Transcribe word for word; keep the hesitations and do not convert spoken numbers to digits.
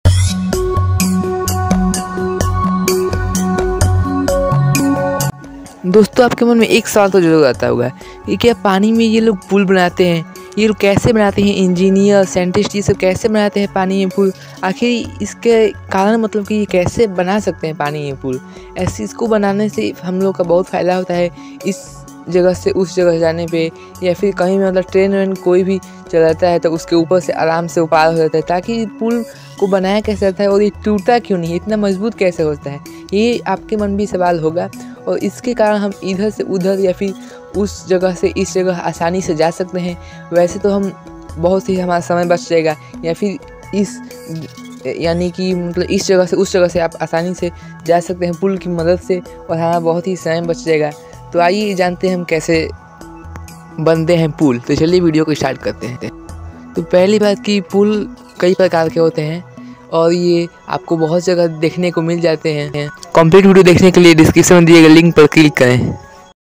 दोस्तों, आपके मन में एक सवाल तो जरूर आता होगा कि क्या पानी में ये लोग पुल बनाते हैं, ये लोग कैसे बनाते हैं, इंजीनियर साइंटिस्ट ये सब कैसे बनाते हैं पानी में पुल। आखिर इसके कारण मतलब कि ये कैसे बना सकते हैं पानी में पुल। ऐसे इसको बनाने से हम लोग का बहुत फ़ायदा होता है, इस जगह से उस जगह जाने पे, या फिर कहीं में मतलब ट्रेन वेन कोई भी चलाता है तो उसके ऊपर से आराम से पार हो जाता है। ताकि पुल को बनाया कैसे जाता है और ये टूटता क्यों नहीं है, इतना मजबूत कैसे होता है, ये आपके मन भी सवाल होगा। और इसके कारण हम इधर से उधर या फिर उस जगह से इस जगह आसानी से जा सकते हैं। वैसे तो हम बहुत ही हमारा समय बच जाएगा, या फिर इस यानी कि मतलब इस जगह से उस जगह से आप आसानी से जा सकते हैं पुल की मदद से, और हमारा बहुत ही समय बच जाएगा। तो आइए जानते हैं हम कैसे बनते हैं पुल। तो चलिए वीडियो को स्टार्ट करते हैं। तो पहली बात कि पुल कई प्रकार के होते हैं और ये आपको बहुत जगह देखने को मिल जाते हैं। कंप्लीट वीडियो देखने के लिए डिस्क्रिप्शन में दिए गए लिंक पर क्लिक करें।